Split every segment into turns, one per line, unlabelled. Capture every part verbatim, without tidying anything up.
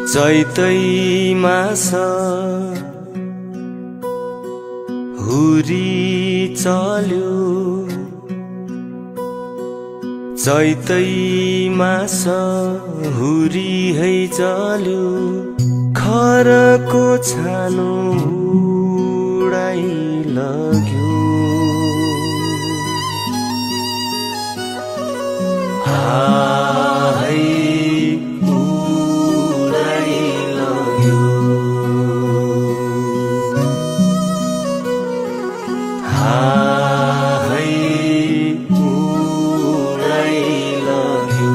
चैतै मास हुरी चल्यो चैतै मास हुरी है चल्यो खरको छानो उडाइ लग्यो हाय उडाइ लग्यो हाय उडाइ लग्यो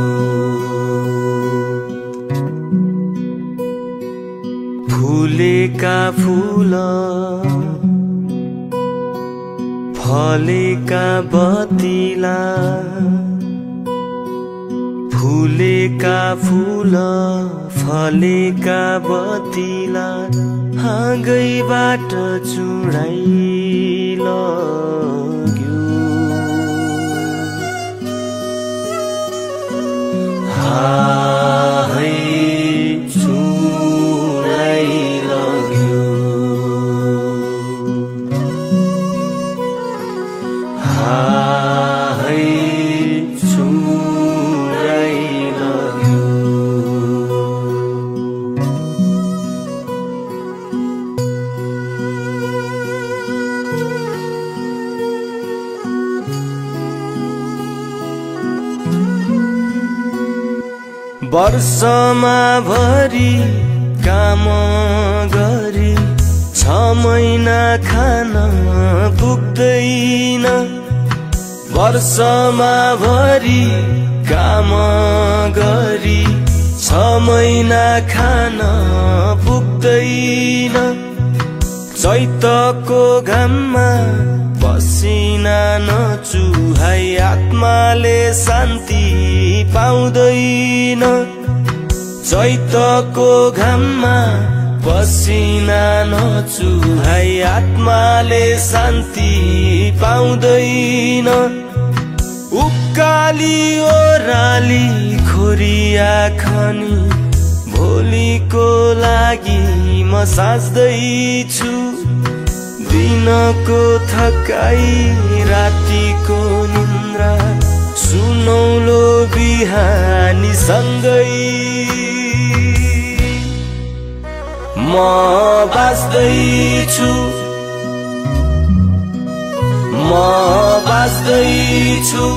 फुलेका फूल फलेका बतिला फुलेका फूल फलेका बतिला हाँगैबाट चुडाइ लग्यो हाय चुडाइ लग्यो हाय चुडाइ लग्यो वर्षमा भरि काम गरी छ महिना खान पुग्दैन वर्षमा भरि काम गरी छ महिना खान पुग्दैन चैतको घाममा पसिना नचुहाई आत्माले शान्ति पाउँदैन चैतको घाममा पसिना नचुहाई आत्माले शान्ति पाउँदैन उकाली ओराली खोरिया खनी भोलिको लागि म साच्दैछु दिनको थकाई रातिको निन्द्रा सुनौलो बिहानी सँगै म बाँच्दैछु म बाँच्दैछु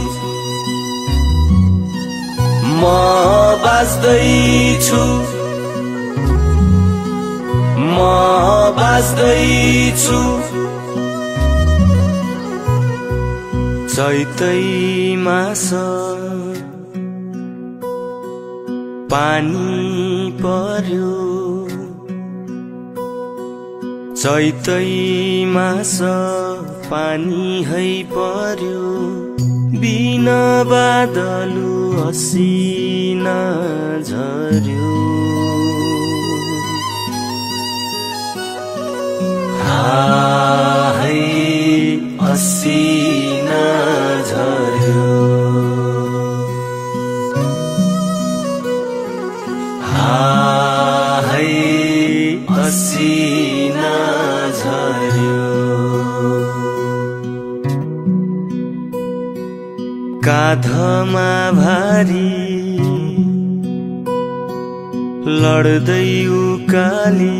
म बाँच्दैछु म बाँच्दैछु चैतै मास पानी पर्यो चैतै मास पानी है पर्यो बिना बादलु असिना झर्यो हाय असिना झर्यो हाय असिना झर्यो काँधमा भारी लड्दै उकाली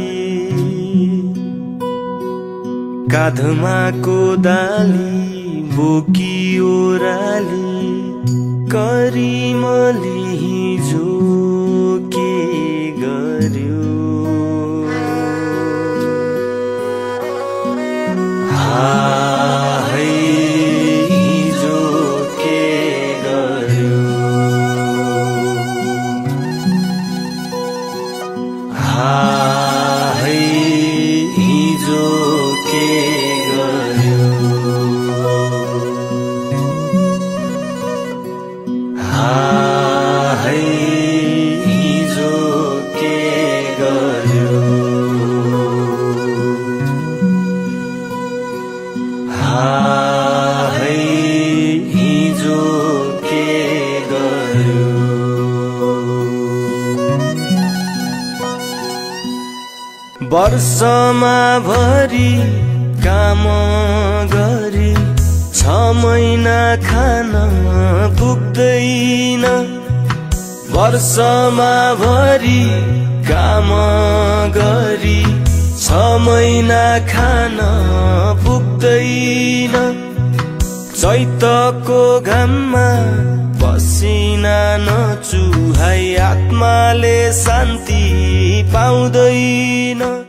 काँधमा कोदाली बोकी ओराली करिमले हिजो के गर्यो हाय हिजो के गर्यो हाय हिजो के गर्यो हाय हिजो के गर्यो हाय हिजो के गर्यो वर्षमा भरि काम गरी छ महिना खान पुग्दैन। वर्षमा भरि काम गरी छ महिना खान पुग्दैन। चैतको घाममा पसिना नचुहाई आत्माले शान्ति पाउँदैन।